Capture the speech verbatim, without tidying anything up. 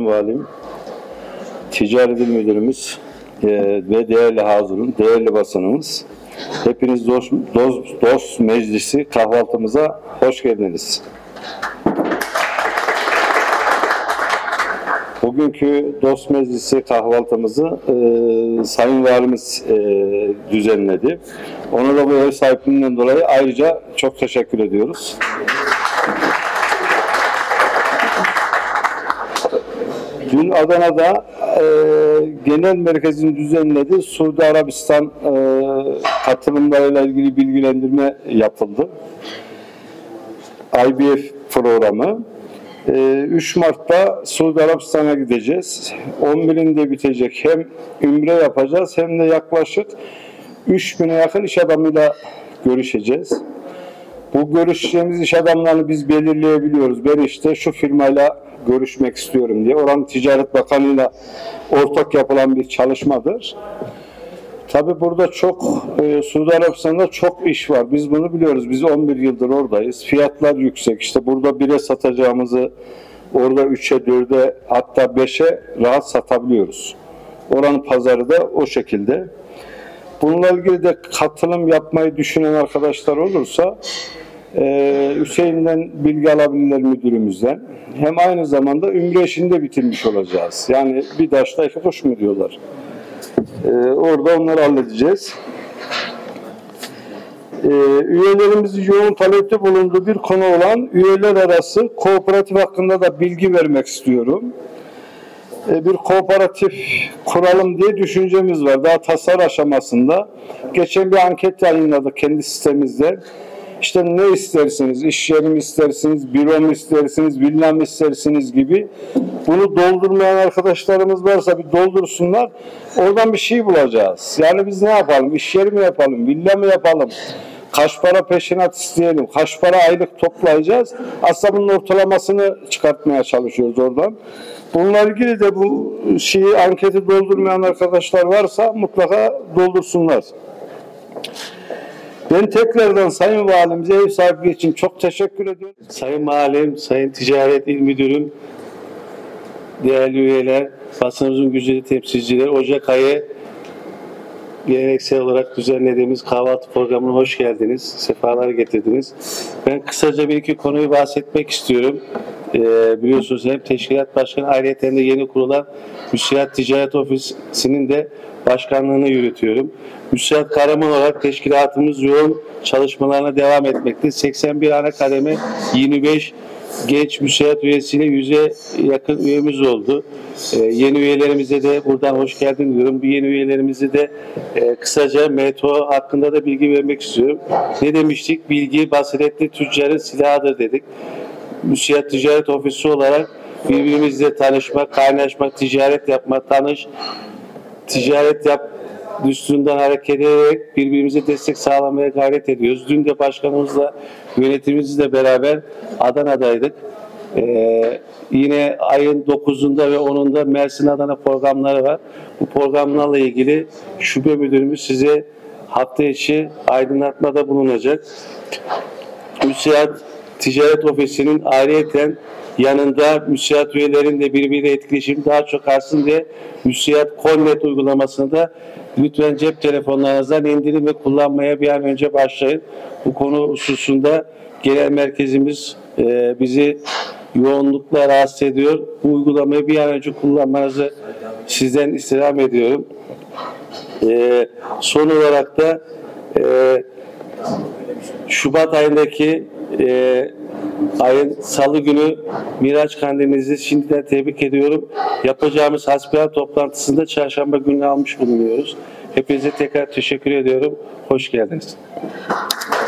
Valim, Ticaret İl Müdürümüz e, ve değerli hazırın, değerli basınımız, hepiniz dost, dost, dost meclisi kahvaltımıza hoş geldiniz. Bugünkü dost meclisi kahvaltımızı e, Sayın Valimiz e, düzenledi. Ona da bu ev sahipliğinden dolayı ayrıca çok teşekkür ediyoruz. Dün Adana'da e, genel merkezin düzenlediği Suudi Arabistan e, katılımlarıyla ilgili bilgilendirme yapıldı. I B F programı. E, üç Mart'ta Suudi Arabistan'a gideceğiz. on birinde bitecek. Hem ümre yapacağız hem de yaklaşık üç bine yakın iş adamıyla görüşeceğiz. Bu görüşeceğimiz iş adamlarını biz belirleyebiliyoruz. Ben işte şu firmayla görüşmek istiyorum diye. Oranın Ticaret Bakanı'yla ortak yapılan bir çalışmadır. Tabi burada çok, e, Suudi Arabistan'da çok iş var. Biz bunu biliyoruz. Biz on bir yıldır oradayız. Fiyatlar yüksek. İşte burada bire satacağımızı orada üçe, dörde hatta beşe rahat satabiliyoruz. Oranın pazarı da o şekilde. Bununla ilgili de katılım yapmayı düşünen arkadaşlar olursa Ee, Hüseyin'den bilgi alabilirler müdürümüzden. Hem aynı zamanda ümre işini de bitirmiş olacağız. Yani bir taşla iki kuş mu diyorlar. Ee, orada onları halledeceğiz. Ee, üyelerimizin yoğun talepte bulunduğu bir konu olan üyeler arası kooperatif hakkında da bilgi vermek istiyorum. Ee, bir kooperatif kuralım diye düşüncemiz var. Daha tasarı aşamasında. Geçen bir anket yayınladık kendi sitemizde. İşte ne istersiniz, iş yeri mi istersiniz, büro mu istersiniz, villa mı istersiniz gibi. Bunu doldurmayan arkadaşlarımız varsa bir doldursunlar. Oradan bir şey bulacağız. Yani biz ne yapalım, iş yeri mi yapalım, villa mı yapalım, kaç para peşinat isteyelim, kaç para aylık toplayacağız. Aslında bunun ortalamasını çıkartmaya çalışıyoruz oradan. Bununla ilgili de bu şeyi, anketi doldurmayan arkadaşlar varsa mutlaka doldursunlar. Ben tekrardan Sayın Valimize ev sahipliği için çok teşekkür ediyorum. Sayın Valim, Sayın Ticaret İl Müdürüm, değerli üyeler, basınımızın güzeli temsilcileri, Ocak ayı geleneksel olarak düzenlediğimiz kahvaltı programına hoş geldiniz, sefalar getirdiniz. Ben kısaca bir iki konuyu bahsetmek istiyorum. Ee, biliyorsunuz hem Teşkilat Başkanı, ayrıyeten de yeni kurulan Müsiat Ticaret Ofisi'nin de başkanlığını yürütüyorum. Müsiat kahraman olarak teşkilatımız yoğun çalışmalarına devam etmekte. seksen bir ana kademe, yirmi beş genç müsiat üyesiyle yüze yakın üyemiz oldu. Ee, yeni üyelerimize de buradan hoş geldin diyorum. Bu yeni üyelerimize de e, kısaca M T O hakkında da bilgi vermek istiyorum. Ne demiştik? Bilgi basiretli tüccarın silahıdır dedik. Müsiat Ticaret Ofisi olarak birbirimizle tanışmak, kaynaşmak, ticaret yapmak, tanış, ticaret yap düsturundan hareket ederek birbirimize destek sağlamaya gayret ediyoruz. Dün de başkanımızla, yönetimimizle beraber Adana'daydık. Ee, yine ayın dokuzunda ve onunda Mersin Adana programları var. Bu programlarla ilgili şube müdürümüz size hafta içi aydınlatmada bulunacak. Müsiat Ticaret Ofisi'nin ayrıyeten yanında müsiat üyelerin de birbiriyle etkileşim daha çok artsın diye Müsiat Connect uygulamasını da lütfen cep telefonlarınızdan indirin ve kullanmaya bir an önce başlayın. Bu konu hususunda genel merkezimiz e, bizi yoğunlukla rahatsız ediyor. Bu uygulamayı bir an önce kullanmanızı sizden istirham ediyorum. E, son olarak da e, Şubat ayındaki e, ayın salı günü Miraç Kandilinizi şimdiden tebrik ediyorum. Yapacağımız hasbihal toplantısında çarşamba günü almış bulunuyoruz. Hepinize tekrar teşekkür ediyorum. Hoş geldiniz.